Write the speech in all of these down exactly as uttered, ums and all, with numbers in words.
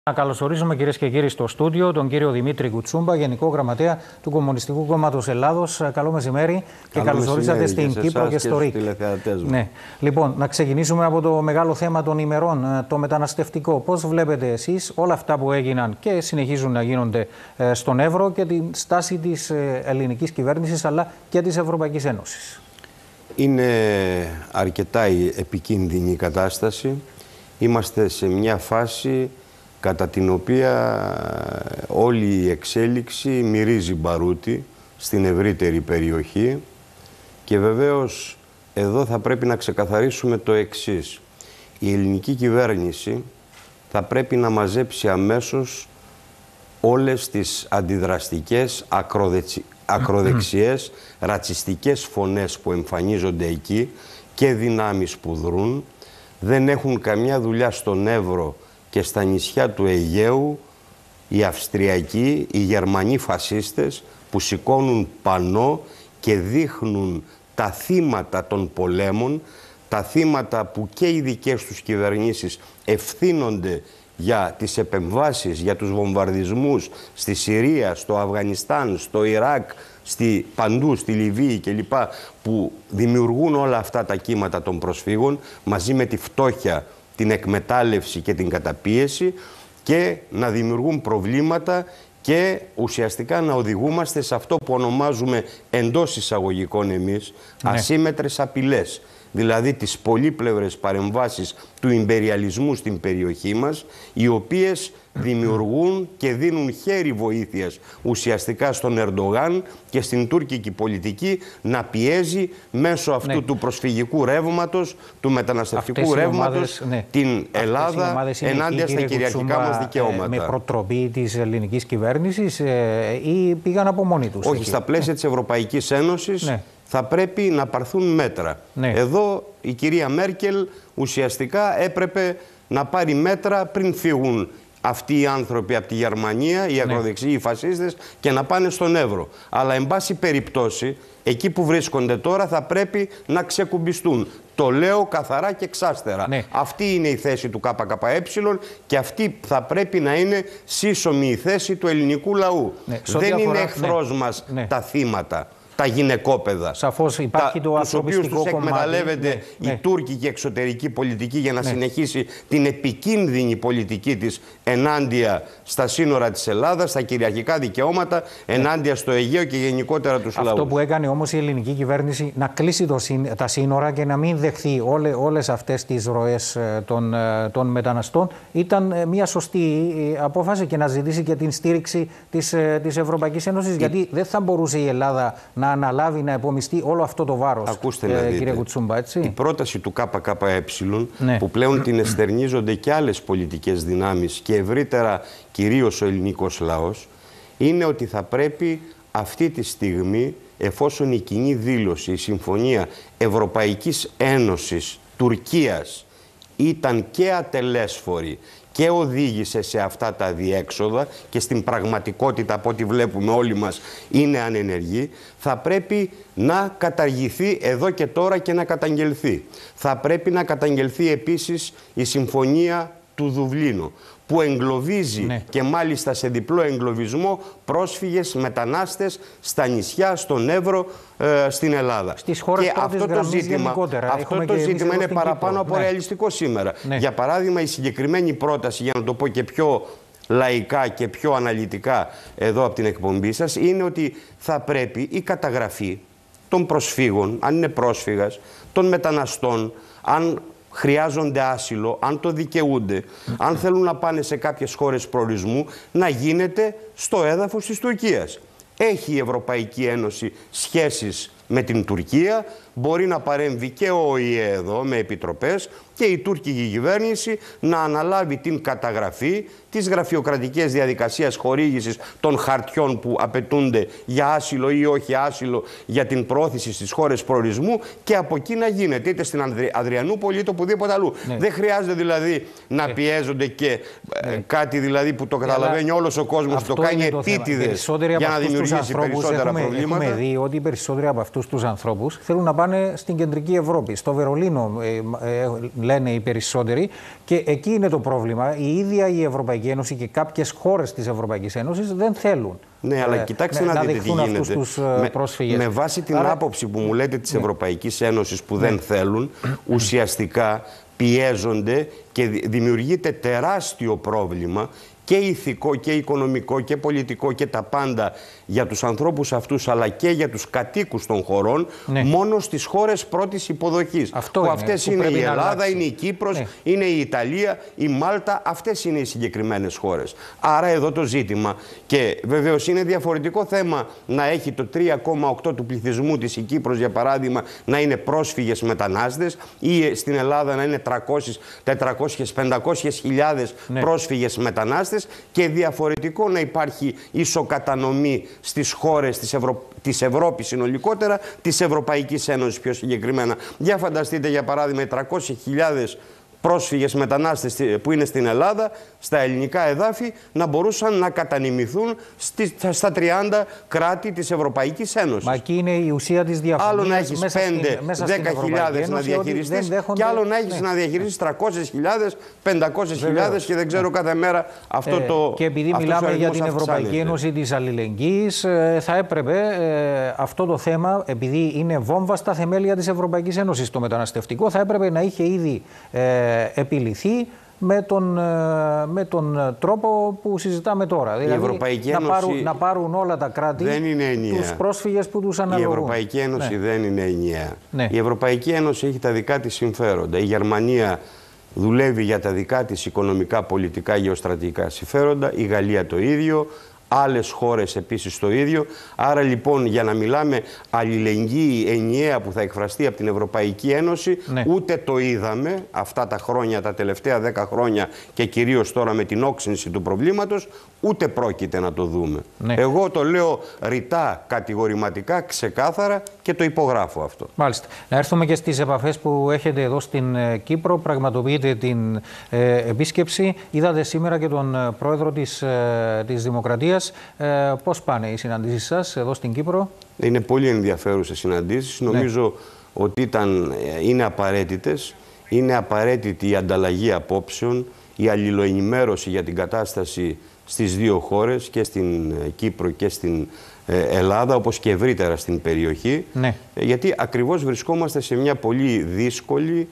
Να καλωσορίσουμε, κυρίες και κύριοι, στο στούντιο τον κύριο Δημήτρη Κουτσούμπα, Γενικό Γραμματέα του Κομμουνιστικού Κόμματος Ελλάδος. Καλό μεσημέρι και καλωσορίσατε στην Κύπρο και στο ΡΙΚ. Ναι. Λοιπόν, να ξεκινήσουμε από το μεγάλο θέμα των ημερών, το μεταναστευτικό. Πώς βλέπετε εσείς όλα αυτά που έγιναν και συνεχίζουν να γίνονται στον Εύρο και την στάση της ελληνικής κυβέρνησης αλλά και της Ευρωπαϊκής Ένωσης? Είναι αρκετά επικίνδυνη η κατάσταση. Είμαστε σε μια φάση κατά την οποία όλη η εξέλιξη μυρίζει μπαρούτι στην ευρύτερη περιοχή και βεβαίως εδώ θα πρέπει να ξεκαθαρίσουμε το εξής. Η ελληνική κυβέρνηση θα πρέπει να μαζέψει αμέσως όλες τις αντιδραστικές, ακροδεξι... ακροδεξιές, ρατσιστικές φωνές που εμφανίζονται εκεί και δυνάμεις που δρούν. Δεν έχουν καμιά δουλειά στον Εύρο και στα νησιά του Αιγαίου οι Αυστριακοί, οι Γερμανοί φασίστες που σηκώνουν πανό και δείχνουν τα θύματα των πολέμων, τα θύματα που και οι δικές τους κυβερνήσεις ευθύνονται για τις επεμβάσεις, για τους βομβαρδισμούς στη Συρία, στο Αφγανιστάν, στο Ιράκ, στη, παντού, στη Λιβύη κλπ. Που δημιουργούν όλα αυτά τα κύματα των προσφύγων μαζί με τη φτώχεια, την εκμετάλλευση και την καταπίεση και να δημιουργούν προβλήματα και ουσιαστικά να οδηγούμαστε σε αυτό που ονομάζουμε εντός εισαγωγικών εμείς ναι. ασύμμετρες απειλές. Δηλαδή τις πολύπλευρες παρεμβάσεις του ιμπεριαλισμού στην περιοχή μας, οι οποίες δημιουργούν και δίνουν χέρι βοήθειας ουσιαστικά στον Ερντογάν και στην τουρκική πολιτική να πιέζει μέσω αυτού ναι. του προσφυγικού ρεύματος, του μεταναστευτικού ρεύματος, ναι. την Ελλάδα ενάντια στα κυριαρχικά μας δικαιώματα. Με προτροπή της ελληνικής κυβέρνησης ε, ή πήγαν από μόνοι τους? Όχι, εκεί. Στα πλαίσια της Ευρωπαϊκής Ένωσης ναι. θα πρέπει να πάρθουν μέτρα. Ναι. Εδώ η κυρία Μέρκελ ουσιαστικά έπρεπε να πάρει μέτρα πριν φύγουν αυτοί οι άνθρωποι από τη Γερμανία, οι ακροδεξιοί, ναι. οι φασίστες, και να πάνε στον Εύρο. Αλλά, εν πάση περιπτώσει, εκεί που βρίσκονται τώρα θα πρέπει να ξεκουμπιστούν. Το λέω καθαρά και εξάστερα. Ναι. Αυτή είναι η θέση του ΚΚΕ και αυτή θα πρέπει να είναι σύσσωμη η θέση του ελληνικού λαού. Ναι. Δεν είναι εχθρός ναι. μας ναι. τα θύματα. Τα γυναικόπαιδα. Σαφώς υπάρχει τα, το ανθρωπιστικό τους οποίους τους εκμεταλλεύεται ναι, η ναι. τουρκική εξωτερική πολιτική για να ναι. συνεχίσει την επικίνδυνη πολιτική της ενάντια στα σύνορα της Ελλάδας, στα κυριαρχικά δικαιώματα, ναι. ενάντια στο Αιγαίο και γενικότερα τους Αυτό λαούς. Αυτό που έκανε όμως η ελληνική κυβέρνηση να κλείσει το, τα σύνορα και να μην δεχθεί όλε, όλες αυτές τις ροές των, των μεταναστών ήταν μια σωστή απόφαση και να ζητήσει και την στήριξη της, της Ευρωπαϊκής Ένωσης, η... γιατί δεν θα μπορούσε η Ελλάδα να αναλάβει, να επομιστεί όλο αυτό το βάρος. Ακούστε ε, να δείτε. Κύριε Κουτσούμπα, έτσι. Η πρόταση του ΚΚΕ, ναι. που πλέον την εστερνίζονται και άλλες πολιτικές δυνάμεις και ευρύτερα κυρίως ο ελληνικός λαός, είναι ότι θα πρέπει αυτή τη στιγμή, εφόσον η κοινή δήλωση, η Συμφωνία Ευρωπαϊκής Ένωσης Τουρκίας ήταν και ατελέσφορη και οδήγησε σε αυτά τα διέξοδα και στην πραγματικότητα, από ό,τι βλέπουμε όλοι μας, είναι ανενεργή, θα πρέπει να καταργηθεί εδώ και τώρα και να καταγγελθεί. Θα πρέπει να καταγγελθεί επίσης η Συμφωνία του Δουβλίνου, που εγκλωβίζει ναι. και μάλιστα σε διπλό εγκλωβισμό πρόσφυγες, μετανάστες στα νησιά, στον Εύρο, ε, στην Ελλάδα. Στις χώρες και αυτό το ζήτημα, αυτό το ζήτημα είναι παραπάνω από ναι. ρεαλιστικό σήμερα. Ναι. Για παράδειγμα, η συγκεκριμένη πρόταση, για να το πω και πιο λαϊκά και πιο αναλυτικά εδώ από την εκπομπή σας, είναι ότι θα πρέπει η καταγραφή των προσφύγων, αν είναι πρόσφυγας, των μεταναστών, αν χρειάζονται άσυλο, αν το δικαιούνται, αν θέλουν να πάνε σε κάποιες χώρες προορισμού, να γίνεται στο έδαφος της Τουρκίας. Έχει η Ευρωπαϊκή Ένωση σχέσεις με την Τουρκία, μπορεί να παρέμβει και ο ΟΗΕ εδώ με επιτροπές και η τουρκική κυβέρνηση να αναλάβει την καταγραφή της γραφειοκρατικής διαδικασίας χορήγησης των χαρτιών που απαιτούνται για άσυλο ή όχι άσυλο για την προώθηση στις χώρες προορισμού και από εκεί να γίνεται είτε στην Αδριανούπολη είτε οπουδήποτε αλλού. Ναι. Δεν χρειάζεται δηλαδή να ναι. πιέζονται και ναι. κάτι δηλαδή που το καταλαβαίνει yeah, όλος ο κόσμος, το κάνει επίτηδες για να δημιουργήσει περισσότερα έχουμε, προβλήματα. Έχουμε δει ότι οι περισσότεροι από αυτούς τους ανθρώπους θέλουν να πάνε στην κεντρική Ευρώπη, στο Βερολίνο. Ε, ε, λένε οι περισσότεροι. Και εκεί είναι το πρόβλημα. Η ίδια η Ευρωπαϊκή Ένωση και κάποιες χώρες της Ευρωπαϊκής Ένωσης δεν θέλουν. Ναι, αλλά κοιτάξτε να, να, να δείτε τι γίνεται. Τους, με, πρόσφυγες. με βάση την Άρα... άποψη που μου λέτε της ναι. Ευρωπαϊκής Ένωσης που ναι. δεν θέλουν, ουσιαστικά πιέζονται και δημιουργείται τεράστιο πρόβλημα και ηθικό και οικονομικό και πολιτικό και τα πάντα για τους ανθρώπους αυτούς, αλλά και για τους κατοίκους των χωρών, ναι. μόνο στις χώρες πρώτης υποδοχής. Αυτό που είναι, αυτές που είναι η Ελλάδα, είναι η Κύπρος, ναι. είναι η Ιταλία, η Μάλτα, αυτές είναι οι συγκεκριμένες χώρες. Άρα εδώ το ζήτημα, και βεβαίως είναι διαφορετικό θέμα να έχει το τρία κόμμα οκτώ του πληθυσμού της η Κύπρος, για παράδειγμα, να είναι πρόσφυγες μετανάστες, ή στην Ελλάδα να είναι τριακόσιες, τετρακόσιες, πεντακόσιες χιλιάδες ναι. πρόσφυγες μετανάστες, και διαφορετικό να υπάρχει ισοκατανομή στις χώρες της, Ευρω... της Ευρώπης συνολικότερα, της Ευρωπαϊκής Ένωσης πιο συγκεκριμένα. Για φανταστείτε, για παράδειγμα, οι τριακόσιες χιλιάδες πρόσφυγες μετανάστες που είναι στην Ελλάδα, στα ελληνικά εδάφη, να μπορούσαν να κατανεμηθούν στη, στα τριάντα κράτη της Ευρωπαϊκής Ένωσης. Μα εκεί είναι η ουσία της διαφωνίας. Άλλο να έχεις πέντε δέκα χιλιάδες να διαχειριστείς δέχονται... και άλλο να έχεις ναι. να διαχειριστείς τριακόσιες χιλιάδες, πεντακόσιες χιλιάδες και δεν ξέρω ναι. κάθε μέρα αυτό ε, το. Και επειδή μιλάμε για την Ευρωπαϊκή αυξάνεται. Ένωση της αλληλεγγύης, θα έπρεπε ε, αυτό το θέμα, επειδή είναι βόμβα στα θεμέλια της Ευρωπαϊκής Ένωσης, το μεταναστευτικό, θα έπρεπε να είχε ήδη ε, επιληθεί με τον, με τον τρόπο που συζητάμε τώρα. Η δηλαδή Ευρωπαϊκή να, Ένωση πάρουν, να πάρουν όλα τα κράτη δεν είναι τους πρόσφυγες που τους αναλογούν. Η Ευρωπαϊκή Ένωση ναι. δεν είναι ενιαία. Ναι. Η Ευρωπαϊκή Ένωση έχει τα δικά της συμφέροντα. Η Γερμανία δουλεύει για τα δικά της οικονομικά, πολιτικά, γεωστρατηγικά συμφέροντα. Η Γαλλία το ίδιο. Άλλες χώρες επίσης το ίδιο. Άρα λοιπόν, για να μιλάμε αλληλεγγύη ενιαία που θα εκφραστεί από την Ευρωπαϊκή Ένωση, ναι. ούτε το είδαμε αυτά τα χρόνια, τα τελευταία δέκα χρόνια, και κυρίως τώρα με την όξυνση του προβλήματος, ούτε πρόκειται να το δούμε. Ναι. Εγώ το λέω ρητά, κατηγορηματικά, ξεκάθαρα, και το υπογράφω αυτό. Μάλιστα. Να έρθουμε και στις επαφές που έχετε εδώ στην Κύπρο. Πραγματοποιείτε την ε, επίσκεψη. Είδατε σήμερα και τον πρόεδρο της, ε, της Δημοκρατίας. Ε, πώς πάνε οι συναντήσεις σας εδώ στην Κύπρο? Είναι πολύ ενδιαφέρουσες συναντήσεις. Ναι. Νομίζω ότι ήταν, είναι απαραίτητες. Είναι απαραίτητη η ανταλλαγή απόψεων, η αλληλοενημέρωση για την κατάσταση στις δύο χώρες, και στην Κύπρο και στην Ελλάδα, όπως και ευρύτερα στην περιοχή. Ναι. Γιατί ακριβώς βρισκόμαστε σε μια πολύ δύσκολη,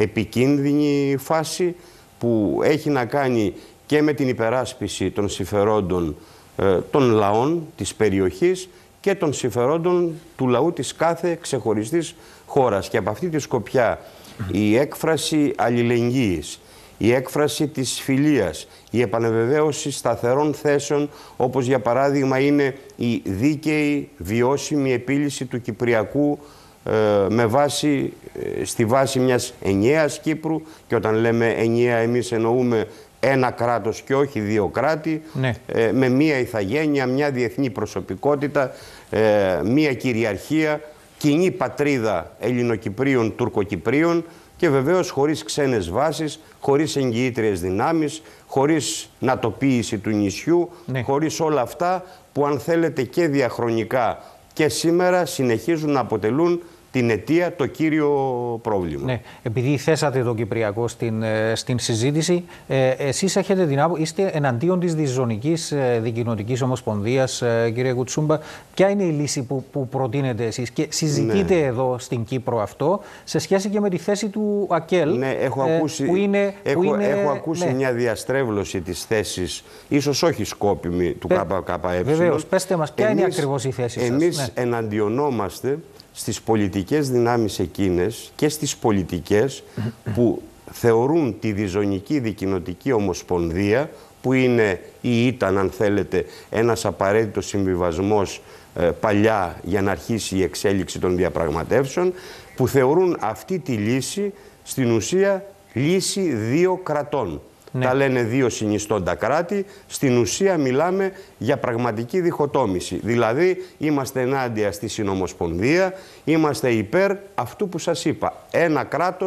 επικίνδυνη φάση που έχει να κάνει και με την υπεράσπιση των συμφερόντων ε, των λαών της περιοχής και των συμφερόντων του λαού της κάθε ξεχωριστής χώρας. Και από αυτή τη σκοπιά η έκφραση αλληλεγγύης, η έκφραση της φιλίας, η επανεβεβαίωση σταθερών θέσεων, όπως για παράδειγμα είναι η δίκαιη βιώσιμη επίλυση του Κυπριακού ε, με βάση, ε, στη βάση μιας ενιαίας Κύπρου, και όταν λέμε ενιαία εμείς εννοούμε ένα κράτος και όχι δύο κράτη, ναι. ε, με μία ηθαγένεια, μια διεθνή προσωπικότητα, ε, μία κυριαρχία, κοινή πατρίδα Ελληνοκυπρίων, Τουρκοκυπρίων, και βεβαίως χωρίς ξένες βάσεις, χωρίς εγγυήτριες δυνάμεις, χωρίς νατοποίηση του νησιού, ναι. χωρίς όλα αυτά που, αν θέλετε, και διαχρονικά και σήμερα συνεχίζουν να αποτελούν την αιτία, το κύριο πρόβλημα. Ναι, επειδή θέσατε το Κυπριακό στην, στην συζήτηση, ε, εσείς έχετε την άποψη, είστε εναντίον της διζωνικής ε, δικοινοτικής ομοσπονδίας, ε, κύριε Κουτσούμπα. Ποια είναι η λύση που, που προτείνετε εσείς και συζητείτε ναι. εδώ στην Κύπρο αυτό, σε σχέση και με τη θέση του ΑΚΕΛ, ναι, έχω ε, ακούσει, που είναι... Έχω, που είναι, έχω ακούσει ναι. μια διαστρέβλωση της θέσης, ίσως όχι σκόπιμη, του Πε, ΚΚΕ. Βεβαίως, πέστε μας, ποια εμείς, είναι ακριβώς η θέση σας. Εμείς ναι. εναντιονόμαστε στις πολιτικές δυνάμεις εκείνες και στις πολιτικές που θεωρούν τη διζωνική δικοινοτική ομοσπονδία, που είναι ή ήταν, αν θέλετε, ένας απαραίτητος συμβιβασμός ε, παλιά για να αρχίσει η εξέλιξη των διαπραγματεύσεων, που θεωρούν αυτή τη λύση στην ουσία λύση δύο κρατών. Ναι. Τα λένε δύο συνιστώντα κράτη. Στην ουσία μιλάμε για πραγματική διχοτόμηση. Δηλαδή είμαστε ενάντια στη συνομοσπονδία, είμαστε υπέρ αυτού που σας είπα. Ένα κράτος,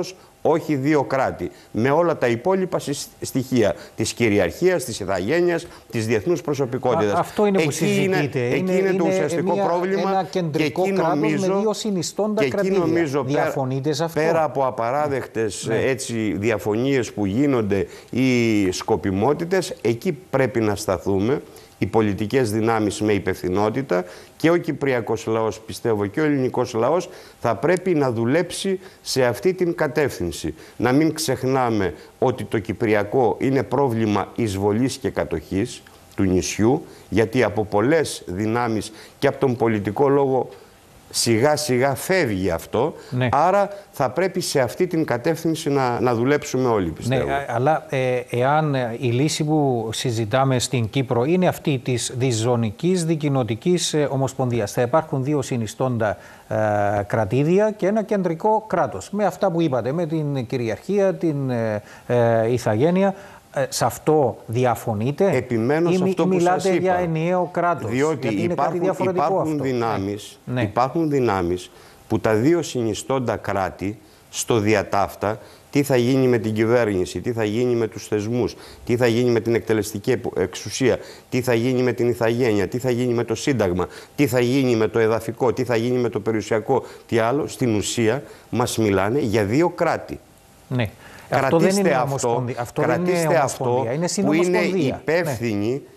όχι δύο κράτη. Με όλα τα υπόλοιπα στοιχεία της κυριαρχίας, της ηθαγένειας, της διεθνούς προσωπικότητας. Α, αυτό είναι που εκεί συζητείτε. Είναι, είναι, εκεί είναι, είναι το ουσιαστικό μια, πρόβλημα. Ένα κεντρικό και εκεί κράτος νομίζω, με δύο συνιστώντα και κρατήδια. Νομίζω, Διαφωνείτε σε αυτό? Πέρα από απαράδεκτες ναι. έτσι, διαφωνίες που γίνονται ή σκοπιμότητες, εκεί πρέπει να σταθούμε. Οι πολιτικές δυνάμεις με υπευθυνότητα και ο κυπριακός λαός, πιστεύω, και ο ελληνικός λαός θα πρέπει να δουλέψει σε αυτή την κατεύθυνση. Να μην ξεχνάμε ότι το κυπριακό είναι πρόβλημα εισβολής και κατοχής του νησιού, γιατί από πολλές δυνάμεις και από τον πολιτικό λόγο σιγά σιγά φεύγει αυτό, ναι. Άρα θα πρέπει σε αυτή την κατεύθυνση να, να δουλέψουμε όλοι, πιστεύω. Ναι, αλλά ε, εάν η λύση που συζητάμε στην Κύπρο είναι αυτή της διζωνικής δικοινοτικής ε, ομοσπονδίας, θα υπάρχουν δύο συνιστώντα ε, κρατήδια και ένα κεντρικό κράτος, με αυτά που είπατε, με την κυριαρχία, την ε, ε, ηθαγένεια. Σε αυτό διαφωνείτε? Επιμένω ή, σε αυτό ή που μιλάτε σας είπα. για ενιαίο κράτος? Διότι υπάρχουν, υπάρχουν, δυνάμεις, ναι. υπάρχουν δυνάμεις που τα δύο συνιστώντα κράτη στο διατάφτα, τι θα γίνει με την κυβέρνηση, τι θα γίνει με τους θεσμούς, τι θα γίνει με την εκτελεστική εξουσία, τι θα γίνει με την ηθαγένεια, τι θα γίνει με το Σύνταγμα, τι θα γίνει με το εδαφικό, τι θα γίνει με το περιουσιακό, τι άλλο, στην ουσία μας μιλάνε για δύο κράτη. Ναι. Κρατήστε αυτό δεν είναι αυτό, αυτό κρατήστε είναι αυτό είναι που είναι υπεύθυνη, ναι.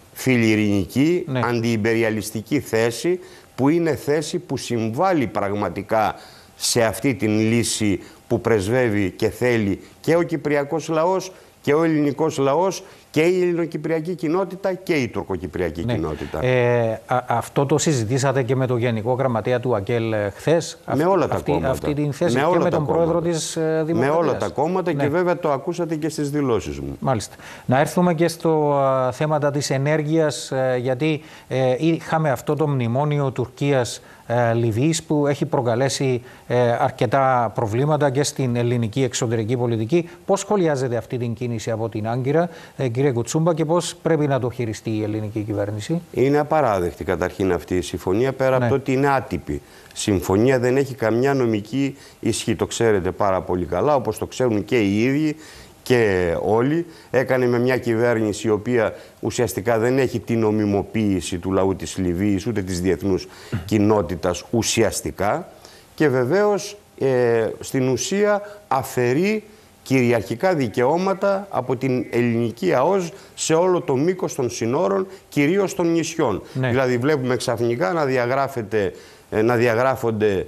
φιλιρινική, ναι. αντιυμπεριαλιστική θέση, που είναι θέση που συμβάλλει πραγματικά σε αυτή την λύση που πρεσβεύει και θέλει και ο κυπριακός λαός και ο ελληνικός λαός και η ελληνοκυπριακή κοινότητα και η τουρκοκυπριακή ναι. κοινότητα. Ε, α, αυτό το συζητήσατε και με τον Γενικό Γραμματέα του ΑΚΕΛ χθες? Με όλα τα αυτή, κόμματα. Αυτή την θέση με και όλα με τα τον κόμματα. πρόεδρο της Δημοκρατίας. Με όλα τα κόμματα ναι. και βέβαια το ακούσατε και στις δηλώσεις μου. Μάλιστα. Να έρθουμε και στο α, θέματα της ενέργειας, ε, γιατί ε, είχαμε αυτό το μνημόνιο Τουρκίας ε, Λιβύης που έχει προκαλέσει ε, αρκετά προβλήματα και στην ελληνική εξωτερική πολιτική. Πώς σχολιάζεται αυτή την κίνηση από την Άγκυρα, ε, κύριε Κουτσούμπα, και πώς πρέπει να το χειριστεί η ελληνική κυβέρνηση? Είναι απαράδεκτη καταρχήν αυτή η συμφωνία, πέρα ναι. από το ότι είναι άτυπη. Συμφωνία δεν έχει καμιά νομική ισχύ. Το ξέρετε πάρα πολύ καλά, όπως το ξέρουν και οι ίδιοι και όλοι. Έκανε με μια κυβέρνηση η οποία ουσιαστικά δεν έχει την νομιμοποίηση του λαού της Λιβύης ούτε της διεθνούς κοινότητας ουσιαστικά, και βεβαίως ε, στην ουσία αφαιρεί κυριαρχικά δικαιώματα από την ελληνική ΑΟΣ σε όλο το μήκος των συνόρων, κυρίως των νησιών. Ναι. Δηλαδή βλέπουμε ξαφνικά να, διαγράφεται, να διαγράφονται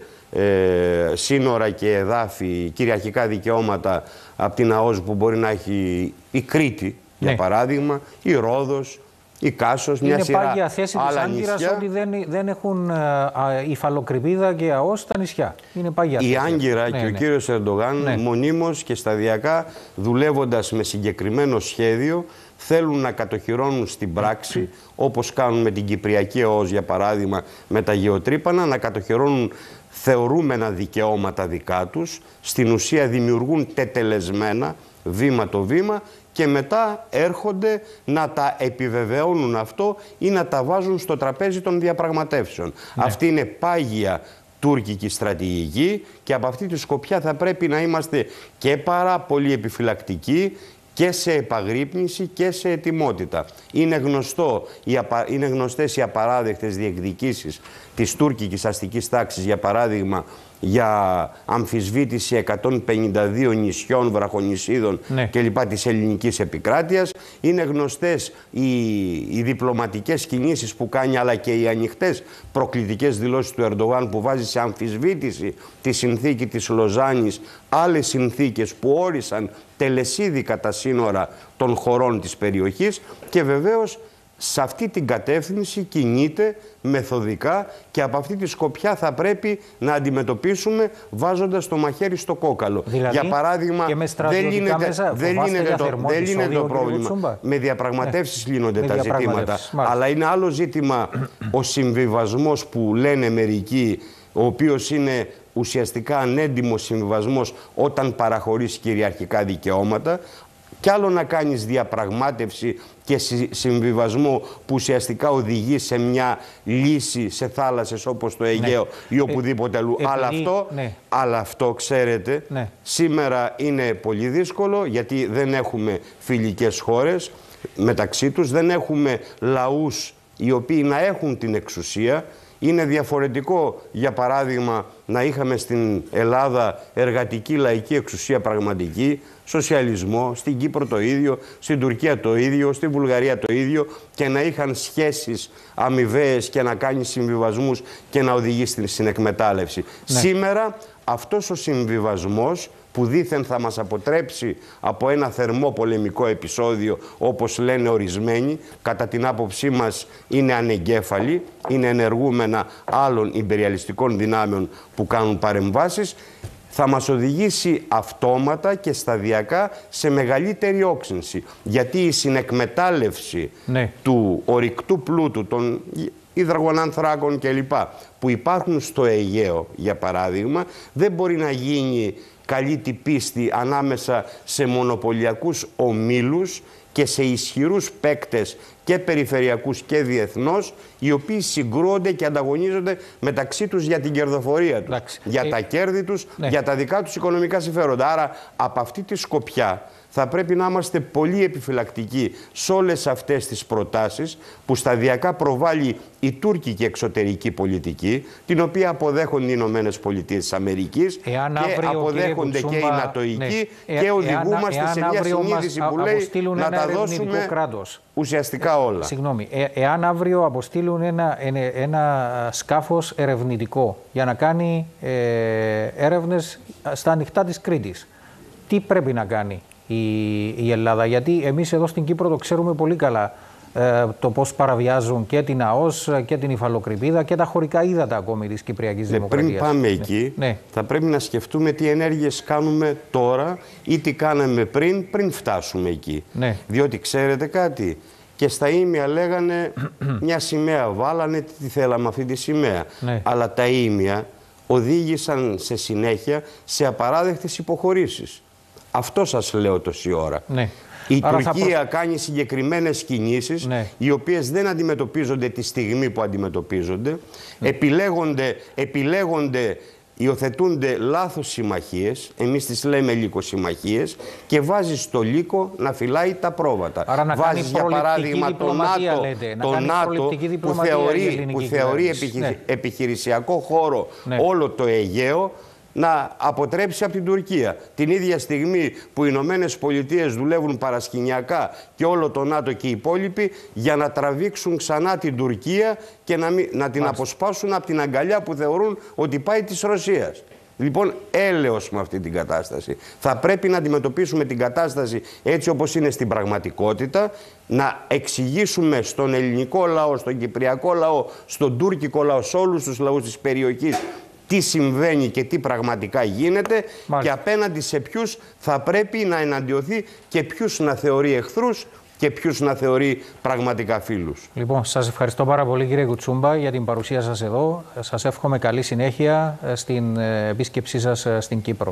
ε, σύνορα και εδάφη, κυριαρχικά δικαιώματα από την ΑΟΣ που μπορεί να έχει η Κρήτη, για ναι. παράδειγμα, η Ρόδος, η Κάσος, μια σειρά άλλα νησιά. Είναι πάγια θέση της Άγκυρας ότι δεν, δεν έχουν υφαλοκρηπίδα και ΑΟΣ στα νησιά. Είναι πάγια η θέση. Άγκυρα ναι, και ναι. ο κύριος Ερντογάν ναι. μονίμως και σταδιακά, δουλεύοντας με συγκεκριμένο σχέδιο, θέλουν να κατοχυρώνουν στην πράξη, όπως κάνουν με την Κυπριακή ΑΟΣ για παράδειγμα, με τα γεωτρύπανα, να κατοχυρώνουν θεωρούμενα δικαιώματα δικά τους, στην ουσία δημιουργούν τετελεσμένα βήμα το βήμα και μετά έρχονται να τα επιβεβαιώνουν αυτό ή να τα βάζουν στο τραπέζι των διαπραγματεύσεων. Ναι. Αυτή είναι πάγια τουρκική στρατηγική και από αυτή τη σκοπιά θα πρέπει να είμαστε και πάρα πολύ επιφυλακτικοί και σε επαγρύπνηση και σε ετοιμότητα. Είναι, γνωστό, είναι γνωστές οι απαράδεκτες διεκδικήσεις της τουρκικής αστικής τάξης, για παράδειγμα, για αμφισβήτηση εκατόν πενήντα δύο νησιών, βραχονησίδων ναι. κλπ. Της ελληνικής επικράτειας. Είναι γνωστές οι, οι διπλωματικές κινήσεις που κάνει, αλλά και οι ανοιχτές προκλητικές δηλώσεις του Ερντογάν που βάζει σε αμφισβήτηση τη συνθήκη της Λοζάνης, άλλες συνθήκες που όρισαν τελεσίδικα τα σύνορα των χωρών της περιοχής, και βεβαίως σε αυτή την κατεύθυνση κινείται μεθοδικά και από αυτή τη σκοπιά θα πρέπει να αντιμετωπίσουμε βάζοντας το μαχαίρι στο κόκαλο. Δηλαδή, για παράδειγμα, δεν λύνεται, δεν λύνεται το, δεν λύνεται το πρόβλημα. Με διαπραγματεύσεις ναι. λύνονται με τα ζητήματα. Αλλά είναι άλλο ζήτημα ο συμβιβασμός που λένε μερικοί, ο οποίος είναι ουσιαστικά ανέντιμος συμβιβασμός όταν παραχωρείς κυριαρχικά δικαιώματα. Κι άλλο να κάνεις διαπραγμάτευση και συμβιβασμό που ουσιαστικά οδηγεί σε μια λύση σε θάλασσες όπως το Αιγαίο, ναι, ή οπουδήποτε αλλού. Ε, αλλά, αυτό, ναι. αλλά αυτό, ξέρετε, ναι. σήμερα είναι πολύ δύσκολο, γιατί δεν έχουμε φιλικές χώρες μεταξύ τους, δεν έχουμε λαούς οι οποίοι να έχουν την εξουσία. Είναι διαφορετικό, για παράδειγμα, να είχαμε στην Ελλάδα εργατική λαϊκή εξουσία πραγματική, σοσιαλισμό, στην Κύπρο το ίδιο, στην Τουρκία το ίδιο, στην Βουλγαρία το ίδιο, και να είχαν σχέσεις αμοιβαίες και να κάνει συμβιβασμούς και να οδηγεί στην συνεκμετάλλευση. Ναι. Σήμερα αυτός ο συμβιβασμός, που δήθεν θα μας αποτρέψει από ένα θερμό πολεμικό επεισόδιο, όπως λένε ορισμένοι, κατά την άποψή μας είναι ανεγκέφαλοι, είναι ενεργούμενα άλλων ιμπεριαλιστικών δυνάμεων που κάνουν παρεμβάσεις, θα μας οδηγήσει αυτόματα και σταδιακά σε μεγαλύτερη όξυνση. Γιατί η συνεκμετάλλευση, ναι, του ορυκτού πλούτου, των υδρογονανθράκων κλπ. Που υπάρχουν στο Αιγαίο, για παράδειγμα, δεν μπορεί να γίνει καλή την πίστη ανάμεσα σε μονοπωλιακούς ομίλους και σε ισχυρούς παίκτες και περιφερειακούς και διεθνώς, οι οποίοι συγκρούονται και ανταγωνίζονται μεταξύ τους για την κερδοφορία τους, Λάξε. για ε... τα κέρδη τους, ναι. για τα δικά τους οικονομικά συμφέροντα. Άρα, από αυτή τη σκοπιά, θα πρέπει να είμαστε πολύ επιφυλακτικοί σε όλες αυτές τις προτάσεις που σταδιακά προβάλλει η τουρκική εξωτερική πολιτική, την οποία αποδέχονται οι Ηνωμένες Πολιτείες της Αμερικής και αποδέχονται και οι Νατοικοί, ναι, και οδηγούμαστε εάν, σε μια συνείδηση που λέει να τα δώσουμε κράτος. Ουσιαστικά όλα. Ε, συγγνώμη, ε, εάν αύριο αποστείλουν ένα, ένα, ένα σκάφος ερευνητικό για να κάνει ε, έρευνες στα ανοιχτά της Κρήτης, τι πρέπει να κάνει η, η Ελλάδα? Γιατί εμείς εδώ στην Κύπρο το ξέρουμε πολύ καλά, ε, το πώς παραβιάζουν και την ΑΟΣ και την υφαλοκρηπίδα και τα χωρικά ύδατα ακόμη της Κυπριακής ναι, Δημοκρατίας. Πριν πάμε εκεί, ναι. θα πρέπει να σκεφτούμε τι ενέργειες κάνουμε τώρα ή τι κάναμε πριν, πριν φτάσουμε εκεί. Ναι. Διότι ξέρετε κάτι, και στα ήμια λέγανε μια σημαία βάλανε, τι θέλαμε αυτή τη σημαία. Ναι. Αλλά τα ήμια οδήγησαν σε συνέχεια σε απαράδεκτες υποχωρήσεις. Αυτό σας λέω τόση ώρα. Ναι. Η Άρα Τουρκία προ... κάνει συγκεκριμένες κινήσεις, ναι. οι οποίες δεν αντιμετωπίζονται τη στιγμή που αντιμετωπίζονται. Ναι. Επιλέγονται, επιλέγονται, υιοθετούνται λάθος συμμαχίες, εμείς τις λέμε λύκοσυμμαχίες, και βάζεις το λύκο να φυλάει τα πρόβατα. Άρα να βάζεις για παράδειγμα το ΝΑΤΟ, λέτε, το ΝΑΤΟ που θεωρεί, που θεωρεί επιχει... ναι. επιχειρησιακό χώρο ναι. όλο το Αιγαίο, να αποτρέψει από την Τουρκία. Την ίδια στιγμή που οι Ηνωμένες Πολιτείες δουλεύουν παρασκηνιακά και όλο το ΝΑΤΟ και οι υπόλοιποι για να τραβήξουν ξανά την Τουρκία και να, μην, να την Μάλιστα. αποσπάσουν από την αγκαλιά που θεωρούν ότι πάει της Ρωσίας. Λοιπόν, έλεος με αυτή την κατάσταση. Θα πρέπει να αντιμετωπίσουμε την κατάσταση έτσι όπως είναι στην πραγματικότητα, να εξηγήσουμε στον ελληνικό λαό, στον κυπριακό λαό, στον τουρκικό λαό, σε όλους τους λαούς της περιοχής τι συμβαίνει και τι πραγματικά γίνεται. Μάλιστα. Και απέναντι σε ποιους θα πρέπει να εναντιωθεί και ποιους να θεωρεί εχθρούς και ποιους να θεωρεί πραγματικά φίλους. Λοιπόν, σας ευχαριστώ πάρα πολύ κύριε Κουτσούμπα για την παρουσία σας εδώ. Σας εύχομαι καλή συνέχεια στην επίσκεψή σας στην Κύπρο.